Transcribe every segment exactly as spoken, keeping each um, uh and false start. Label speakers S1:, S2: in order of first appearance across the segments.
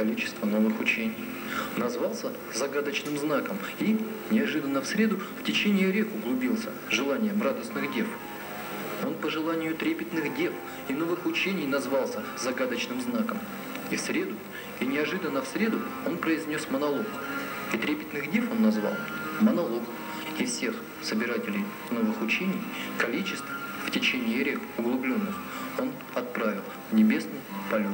S1: количество новых учений. Назвался загадочным знаком и, неожиданно в среду, в течение рек углубился желанием радостных дев. Он по желанию трепетных дев и новых учений назвался загадочным знаком. И в среду, и неожиданно в среду он произнес монолог. И трепетных дев он назвал монолог. И всех собирателей новых учений, количество в течение рек углубленных, он отправил в небесный полет.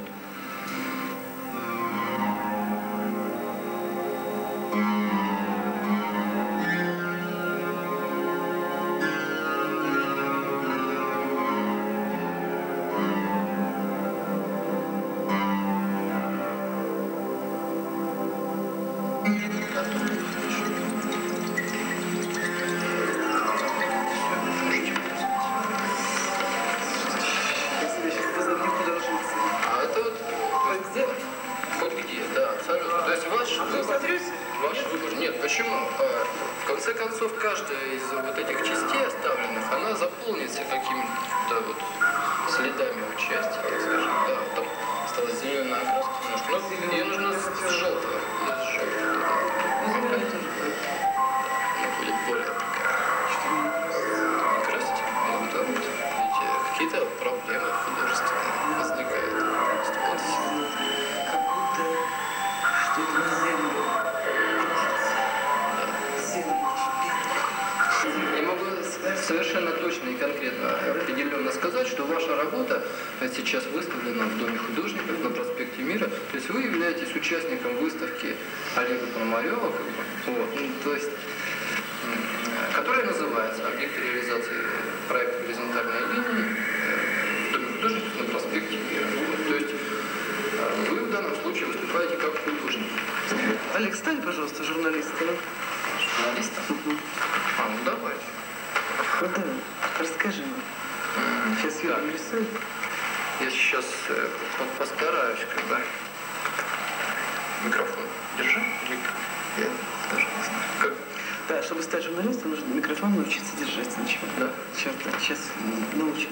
S2: Совершенно точно и конкретно определенно сказать, что ваша работа сейчас выставлена в Доме художников на проспекте Мира. То есть вы являетесь участником выставки Олега Пономарева, как бы, вот, ну, то есть, которая называется «Объект реализации проекта горизонтальной линии в Доме художников на проспекте Мира». Вот, то есть вы в данном случае выступаете как художник.
S3: Олег, стань, пожалуйста, журналистом.
S2: Журналистом? А, ну давайте.
S3: Ну да, расскажи нам. Сейчас я нарисую.
S2: Я сейчас э, постараюсь, когда микрофон держи. Я даже не знаю. Как?
S3: Да, чтобы стать журналистом, нужно микрофон научиться держать сначала.
S2: Да?
S3: Сейчас, да, сейчас научим.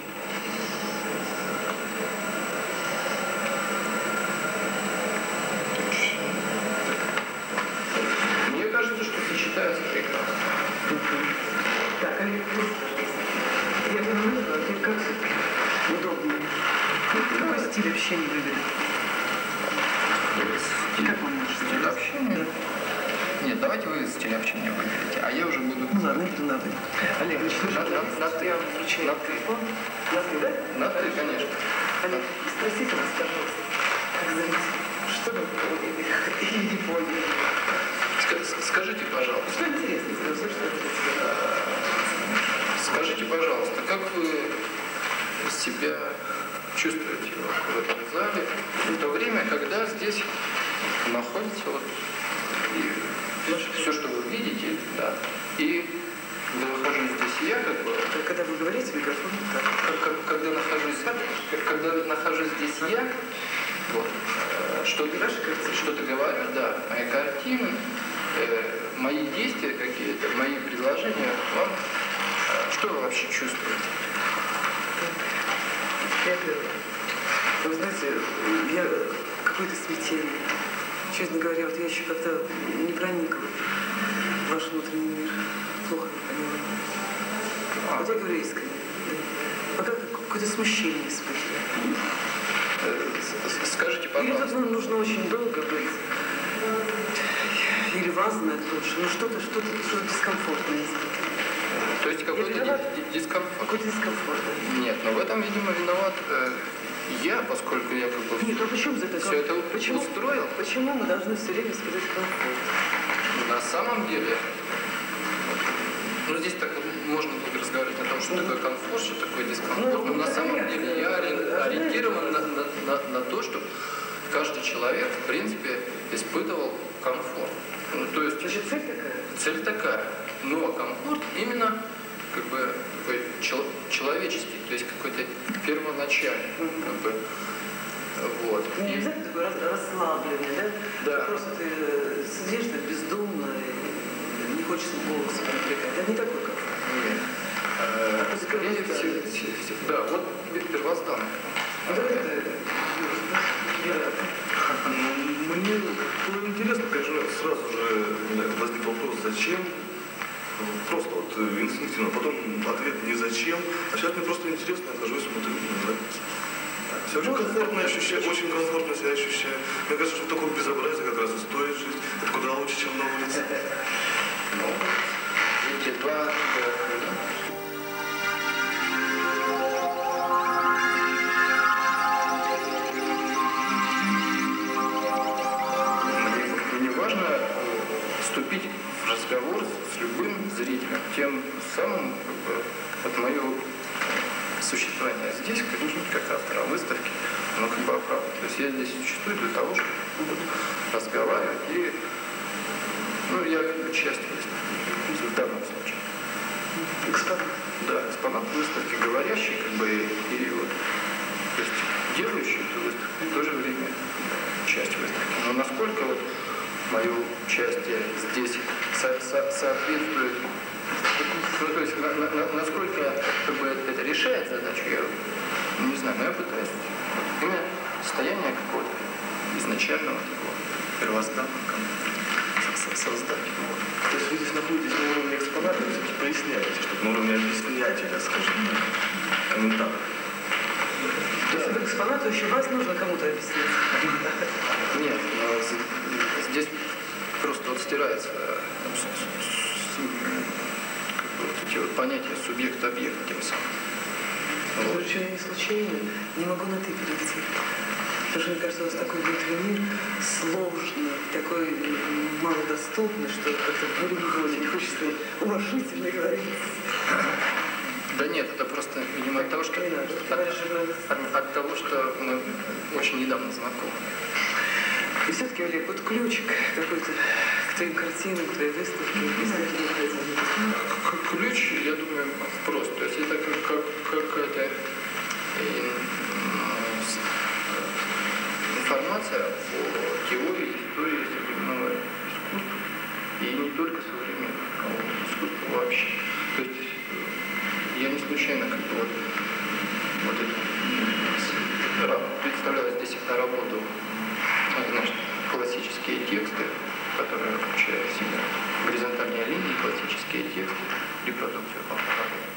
S2: Мне кажется, что сочетается прекрасно.
S3: Так, Олег, я понимаю, а ты как удобно? Какой стиль общения выберем? Как вам наш стиль
S2: общения? Нет, давайте вы стиль общения выберете, а я уже буду...
S3: Ну ладно, это надо. Олег, ну что же,
S2: на ты.
S3: Я вручаю.
S2: На ты.
S3: На ты, да?
S2: На ты, конечно.
S3: Олег, спросите нас, пожалуйста, как зовите? Что вы поняли или не поняли?
S2: Скажите, пожалуйста.
S3: Что интересно, все, что интересно.
S2: Скажите, пожалуйста, как вы себя чувствуете в этом зале в то время, когда здесь находится вот и все, что вы видите, да, и когда нахожусь здесь я, как бы...
S3: Когда вы говорите, микрофон так.
S2: Как, когда нахожусь, когда нахожусь здесь я, вот, что-то, что-то говорю, да, мои картины, э, мои действия какие-то, мои предложения, вам, э, что вы вообще чувствуете?
S3: Я, вы знаете, я какое-то смятение. Честно говоря, вот я еще как-то не проникла в ваш внутренний мир. Плохо не поняла. А. Вот я говорю искренне. Да. Пока какое-то смущение испытываю.
S2: Скажите, пожалуйста.
S3: Или тут нужно очень долго быть. Или вас знать лучше. Ну что-то, что-то, что-то дискомфортное испытываю.
S2: То есть какой-то дискомфорт?
S3: Какой-то дискомфорт.
S2: Нет, но в этом, видимо, виноват э, я, поскольку я как бы...
S3: Нет, а почему за это?
S2: Все это
S3: почему,
S2: устроил?
S3: Почему мы должны все время испытывать комфорт?
S2: На самом деле, ну здесь так вот можно долго разговаривать о том, что такое комфорт, что такое дискомфорт,
S3: ну,
S2: но на самом деле я ориентирован на, на, на, на то, что каждый человек, в принципе, испытывал комфорт. Ну, то есть...
S3: Значит, цель такая?
S2: Цель такая. Но комфорт именно как бы такой чел человеческий, то есть какой-то первоначальный. Mm-hmm. Как бы, вот.
S3: Не
S2: и...
S3: обязательно такой расслабленный, да?
S2: Да.
S3: Просто ты сидишь так бездумно и не хочется голоса привлекать. Это не такой комфорт.
S2: Нет. А, а скорее всего, да, вот первозданный.
S3: Вот это...
S2: Мне
S4: конечно, сразу же возник вопрос, зачем? Просто вот инстинктивно. Потом ответ не зачем. А сейчас мне просто интересно, я хожу и смотрю, мне нравится. Я очень комфортно ощущаю, очень комфортно себя ощущаю. Мне кажется, что в таком безобразии как раз и стоит жить. Это куда лучше, чем на улице.
S2: Ну, видите, два, да. Мне важно вступить в разговор с любым зрителем, тем самым, как бы, вот мое существование здесь, конечно, как автора выставки, оно как бы оправдано. То есть я здесь существую для того, чтобы разговаривать и, ну, я как бы часть выставки в данном случае.
S3: Экспонат.
S2: Да, экспонат выставки, говорящий, как бы, и вот, то есть делающий эту выставку, и в то же время часть выставки. Но насколько вот мое участие здесь со- со- соответствует, ну, то есть на- на- на- насколько как бы, это решает задачу, я не знаю, но я пытаюсь именно состояние какого-то изначального такого первозданного создания.
S4: То есть вы здесь находитесь на уровне экспоната, вы все-таки поясняете, чтобы на уровне объяснятеля, скажем, комментатора.
S3: То есть вы экспонату еще вас нужно кому-то объяснить.
S2: Нет, но з- здесь просто вот стирается э, с- с- как бы вот эти вот понятия субъект-объект тем самым. Вот.
S3: Причем не случайно, не могу на «ты» перейти. Потому что, мне кажется, у вас такой внутренний мир сложный, такой м, малодоступный, что как-то волей-неволей не хочется уважительно говорить.
S2: Да нет, это просто, видимо, от того, что,
S3: Не надо,
S2: от,
S3: товарищ журналист.
S2: от- от того, что мы очень недавно знакомы.
S3: И все-таки, Олег, вот ключик какой-то к твоим картинам, к твоей выставке, если это необходимо.
S2: К- Ключ, я думаю, прост. То есть это как, как, какая-то э, с- информация о теории, истории современного искусства. И не только современного, а о искусстве вообще. То есть э, я не случайно как бы вот, вот это, с- ра- представляю здесь работу, э, значит, классические тексты, которые включают в себя горизонтальные линии, классические тексты, репродукцию по